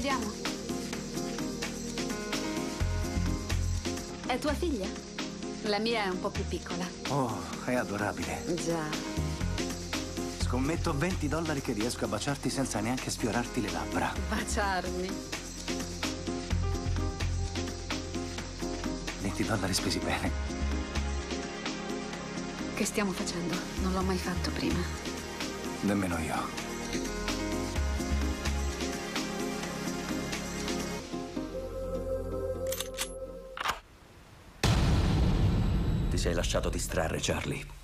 Andiamo? È tua figlia? La mia è un po' più piccola. Oh, è adorabile. Già. Scommetto $20 che riesco a baciarti senza neanche sfiorarti le labbra. Baciarmi. $20 spesi bene. Che stiamo facendo? Non l'ho mai fatto prima. Nemmeno io. Ti sei lasciato distrarre, Charlie.